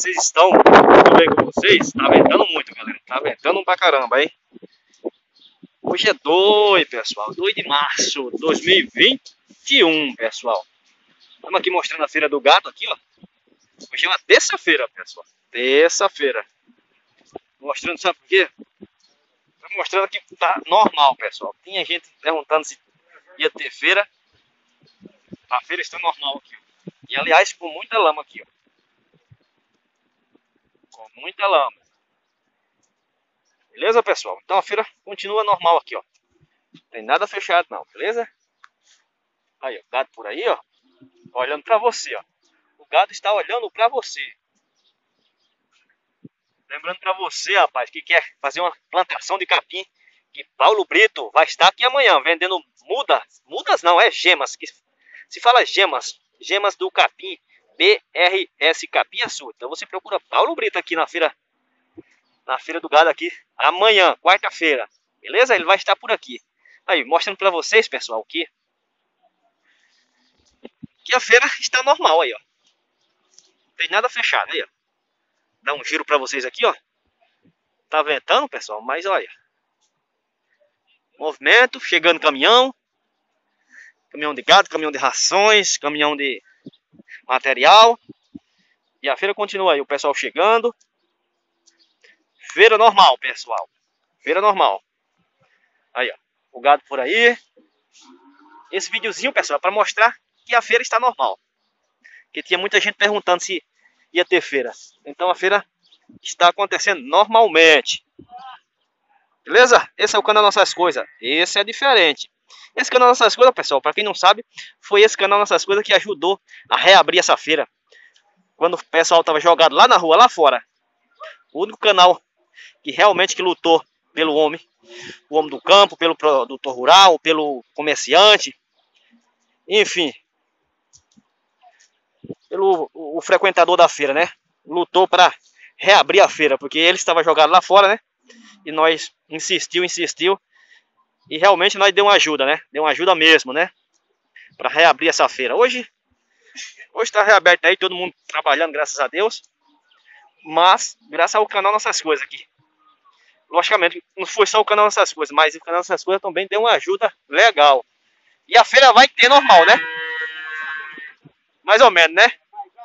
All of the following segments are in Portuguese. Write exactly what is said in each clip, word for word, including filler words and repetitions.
vocês estão? Tudo bem com vocês? Tá ventando muito, galera. Tá ventando pra caramba, hein? Hoje é dois, pessoal. dois de março de dois mil e vinte e um, pessoal. Estamos aqui mostrando a feira do gado aqui, ó. Hoje é uma terça-feira, pessoal. Terça-feira. Mostrando, sabe por quê? Tô mostrando que tá normal, pessoal. Tinha gente perguntando se ia ter feira. A feira está normal aqui, ó. E aliás, com muita lama aqui, ó. Com muita lama. Beleza, pessoal? Então a feira continua normal aqui, ó. Não tem nada fechado não, beleza? Aí, ó, o gado por aí, ó. Olhando pra você, ó. O gado está olhando pra você. Lembrando pra você, rapaz, que quer fazer uma plantação de capim, que Paulo Brito vai estar aqui amanhã vendendo mudas. Mudas não, é gemas. Que se fala gemas. Gemas do capim. B R S Capim Açu. Então você procura Paulo Brito aqui na feira. Na feira do gado aqui. Amanhã, quarta-feira. Beleza? Ele vai estar por aqui. Aí, mostrando pra vocês, pessoal, que... Que a feira está normal aí, ó. Não tem nada fechado aí, ó. Dá um giro pra vocês aqui, ó. Tá ventando, pessoal, mas olha. Movimento, chegando caminhão. Caminhão de gado, caminhão de rações, caminhão de material. E a feira continua aí, o pessoal chegando. Feira normal, pessoal. Feira normal. Aí, ó. O gado por aí. Esse videozinho, pessoal, é pra mostrar que a feira está normal. Porque tinha muita gente perguntando se ia ter feira. Então a feira está acontecendo normalmente. Beleza? Esse é o canal Nossas Coisas. Esse é diferente. Esse canal Nossas Coisas, pessoal, para quem não sabe, foi esse canal Nossas Coisas que ajudou a reabrir essa feira. Quando o pessoal estava jogado lá na rua, lá fora. O único canal que realmente que lutou pelo homem. O homem do campo, pelo produtor rural, pelo comerciante. Enfim. Pelo o, o frequentador da feira, né? Lutou para reabrir a feira, porque ele estava jogado lá fora, né? E nós insistiu, insistiu. E realmente nós deu uma ajuda, né? Deu uma ajuda mesmo, né? Para reabrir essa feira. Hoje, hoje está reaberto aí, todo mundo trabalhando, graças a Deus. Mas, graças ao canal Nossas Coisas aqui. Logicamente, não foi só o canal Nossas Coisas, mas o canal Nossas Coisas também deu uma ajuda legal. E a feira vai ter normal, né? Mais ou menos, né?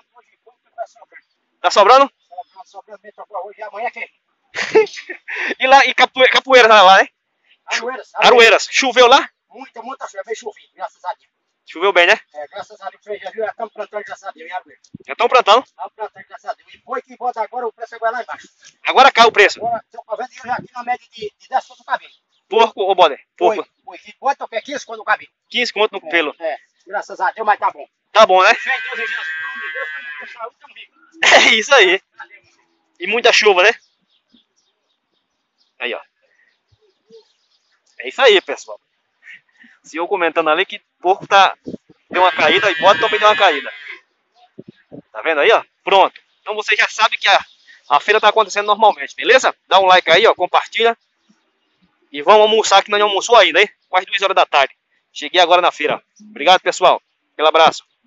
Tá sobrando? Hoje, amanhã quem? E lá, e capoeira, capoeira tá lá, né? Aroeiras. Aroeiras. Choveu lá? Muita, muita chuva. Bem chovido, graças a Deus. Choveu bem, né? É, graças a Deus. Vocês já viram? Já estamos plantando, graças a Deus, em Aroeiras. Já estão plantando. Estamos plantando, graças a Deus. E foi que bota agora, o preço agora é lá embaixo. Agora cai o preço. Agora, estou vendo eu já aqui na média de, de dez conto no cabelo. Porco ou bode? Porco. Foi, foi. Bota o que? quinze conto no cabelo. quinze conto no É, pelo. É, graças a Deus, mas tá bom. Tá bom, né? Fé em Deus, em Jesus, em nome de Deus, estamos com saúde, estamos vivos. É isso aí. E muita chuva, né? Aí, ó. É isso aí, pessoal. O senhor comentando ali que porco tá... deu uma caída e bode também deu uma caída. Tá vendo aí, ó? Pronto. Então você já sabe que a, a feira tá acontecendo normalmente, beleza? Dá um like aí, ó. Compartilha. E vamos almoçar, que nós não almoçou ainda, hein? Quase duas horas da tarde. Cheguei agora na feira. Obrigado, pessoal. Aquele abraço.